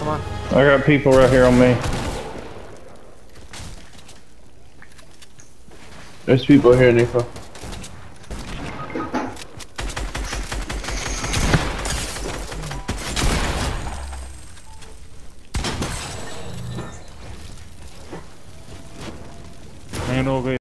on. I got people right here on me. There's people here, Nico. Main हो गई